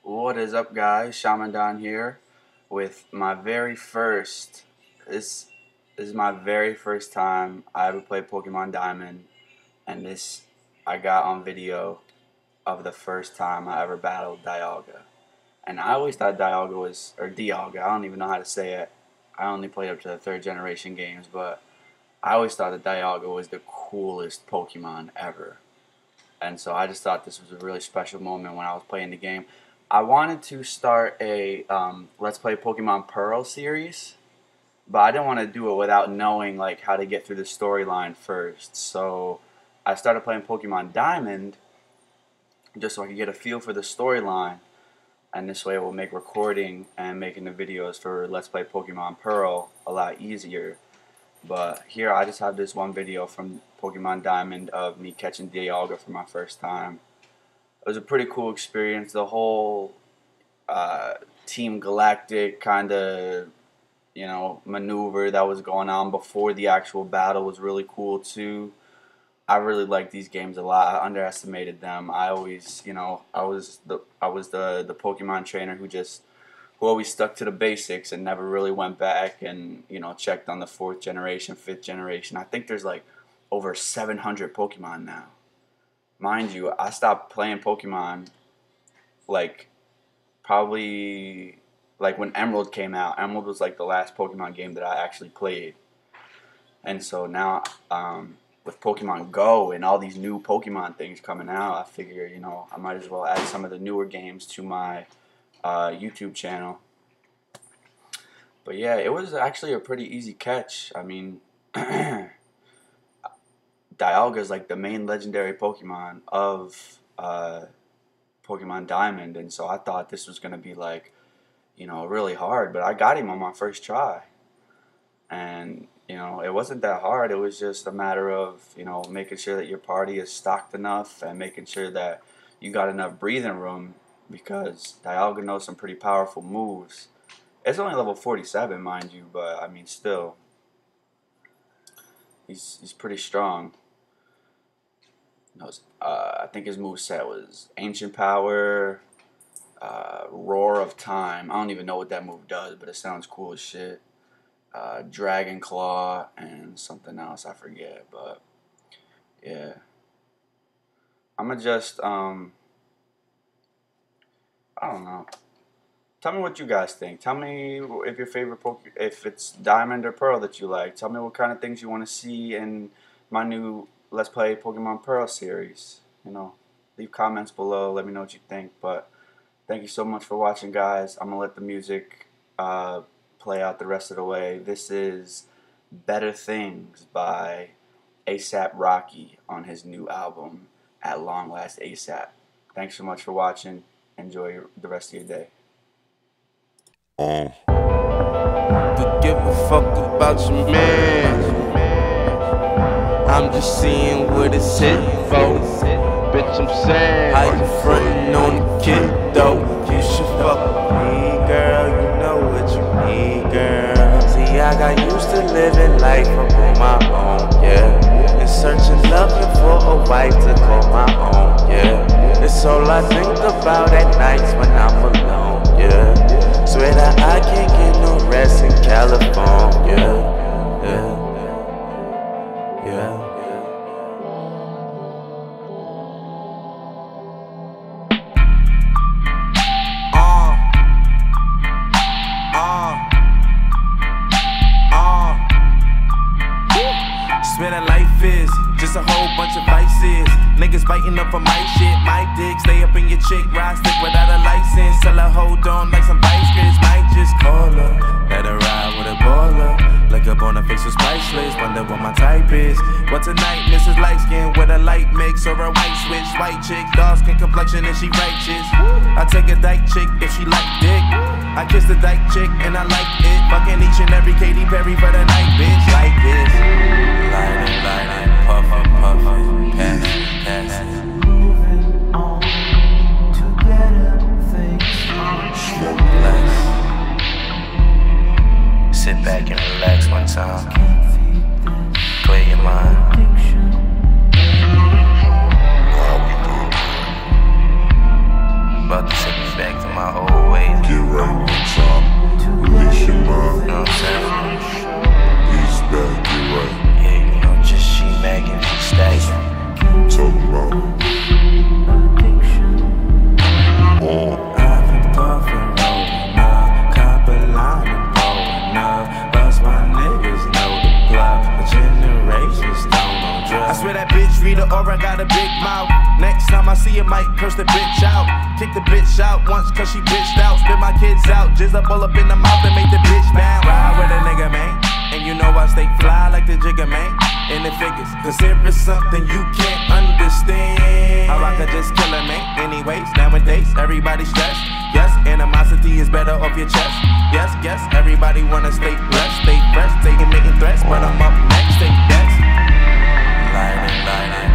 What is up, guys? Shaman Don here with my very first. This is my very first time I ever played Pokemon Diamond, and this I got on video of the first time I ever battled Dialga. And I always thought Dialga was, or Dialga, I don't even know how to say it. I only played up to the 3rd generation games, but I always thought that Dialga was the coolest Pokemon ever. And so I just thought this was a really special moment when I was playing the game. I wanted to start a Let's Play Pokemon Pearl series, but I didn't want to do it without knowing like how to get through the storyline first. So I started playing Pokemon Diamond just so I could get a feel for the storyline, and this way it will make recording and making the videos for Let's Play Pokemon Pearl a lot easier. But here I just have this one video from Pokemon Diamond of me catching Dialga for my first time. It was a pretty cool experience. The whole Team Galactic kind of, maneuver that was going on before the actual battle was really cool too. I really liked these games a lot. I underestimated them. I always, I was the Pokemon trainer who always stuck to the basics and never really went back and checked on the 4th generation, 5th generation. I think there's like over 700 Pokemon now. Mind you, I stopped playing Pokemon probably when Emerald came out. Emerald was like the last Pokemon game that I actually played. And so now with Pokemon Go and all these new Pokemon things coming out, I figure, I might as well add some of the newer games to my YouTube channel. But yeah, it was actually a pretty easy catch. I mean, Dialga is like the main legendary Pokemon of Pokemon Diamond, and so I thought this was going to be like, really hard, but I got him on my first try. And, it wasn't that hard. It was just a matter of, making sure that your party is stocked enough and making sure that you got enough breathing room, because Dialga knows some pretty powerful moves. It's only level 47, mind you, but I mean, still, he's pretty strong. I think his moveset was Ancient Power, Roar of Time. I don't even know what that move does, but it sounds cool as shit. Dragon Claw and something else, I forget, but yeah. I'ma just I don't know. Tell me what you guys think. Tell me if your favorite if it's Diamond or Pearl that you like. Tell me what kind of things you want to see in my new Let's Play Pokemon Pearl series. Leave comments below. Let me know what you think. But thank you so much for watching, guys. I'm gonna let the music play out the rest of the way. This is Better Things by A$AP Rocky on his new album At.Long.Last.A. Thanks so much for watching. Enjoy the rest of your day. To give a fuck about your man, I'm just seeing what it's hit for. Bitch, I'm saying, how you frontin' on the kid though? You should fuck with me, girl. You know what you need, girl. See, I got used to living life up on my own, yeah. And searching, looking for a wife to call my own, yeah. It's all I think about at nights when I'm alone, yeah. Swear that I can't get no rest in California, yeah. Swear that life is just a whole bunch of vices. Niggas biting up for my shit, my dick. Stay up in your chick, ride stick without a license. Tell her hold on like some bicycles. Might just call her, let her ride with a baller. Look up on her face was priceless, wonder what my type is. What tonight, Mrs. Light Skin with a light mix or a white switch. White chick, dark skin complexion and she righteous. I take a dyke chick if she like dick. I kiss the dyke chick and I like it. Fucking each and every Katy Perry for the night, bitch. Like this. Lightin', puffin', passin'. Moving on to better things. Relax. Sit back and relax one time. Clear your mind. About to take me back to my out once cause she bitched out. Spit my kids out, jizz up all up in the mouth and make the bitch bound. Ride with a nigga, man, and you know I stay fly like the Jigga, man. In the figures, cause if it's something you can't understand, how I could just kill a man. Anyways, nowadays, everybody stressed. Yes, animosity is better off your chest. Yes, yes, everybody wanna stay blessed, stay fresh, taking making threats, but I'm up next, take bets. Lighting, lighting.